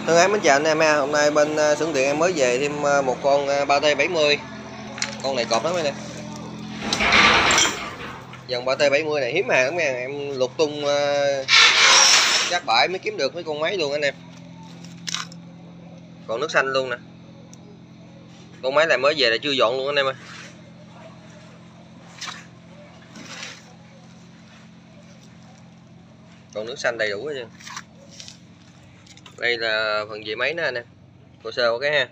Thân ái mến chào anh em ha. Hôm nay bên xưởng tiện em mới về thêm một con 3T70. Con này cọp lắm nè. Dòng 3T70 này hiếm hàng lắm nha. Em lục tung các bãi mới kiếm được mấy con máy luôn anh em. Còn nước xanh luôn nè. Con máy này mới về là chưa dọn luôn anh em ơi. Còn nước xanh đầy đủ hết trơn. Đây là phần về máy nè anh em. Hồ sơ một cái ha.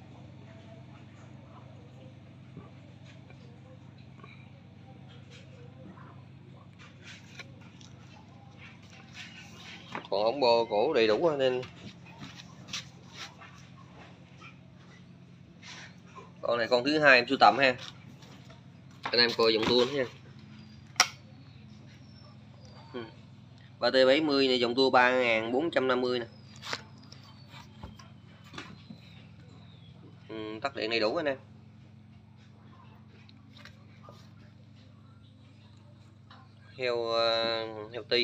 Còn ống bô cổ đầy đủ nên con này con thứ hai em sưu tầm ha. Anh em coi dòng tua nha. 3T70 này dòng tua 3450 nè. Tắt điện đầy đủ anh em. Heo ti.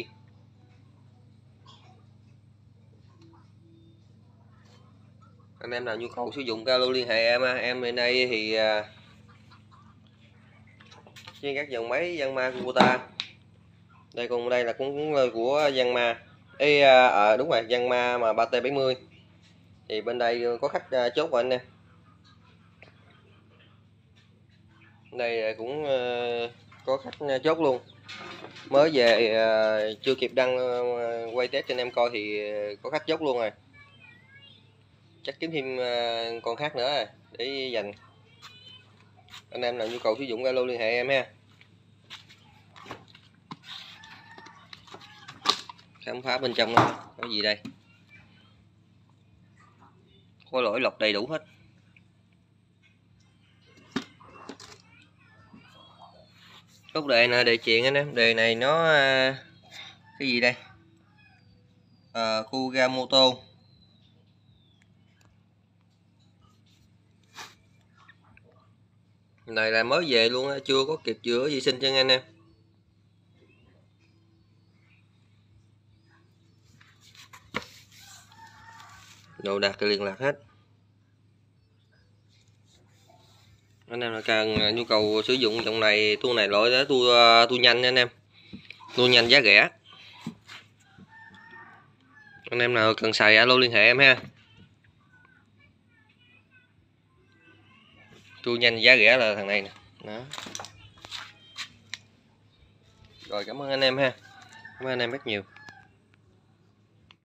Anh em nào nhu cầu sử dụng alo liên hệ em. Em bên đây thì trên các dòng máy Yanmar Kubota. Đây còn đây là cũng của Yanmar. Đúng rồi, Yanmar mà 3T70. Thì bên đây có khách chốt rồi anh em. Đây cũng có khách chốt luôn. Mới về chưa kịp đăng quay test cho anh em coi thì có khách chốt luôn rồi. Chắc kiếm thêm con khác nữa rồi để dành. Anh em nào nhu cầu sử dụng alo liên hệ em ha. Khám phá bên trong có gì đây. Có lỗi lọc đầy đủ hết. Gốc đề nè, đề chuyền anh em. Đề này nó cái gì đây, Kugamoto. Này là mới về luôn, chưa có kịp chữa vệ sinh cho anh em. Đồ đạc liên lạc hết. Anh em là cần nhu cầu sử dụng dòng này, tua này loại đó tua nhanh nha anh em. Tua nhanh giá rẻ. Anh em nào cần xài alo liên hệ em ha. Tua nhanh giá rẻ là thằng này nè. Đó. Rồi cảm ơn anh em ha. Cảm ơn anh em rất nhiều.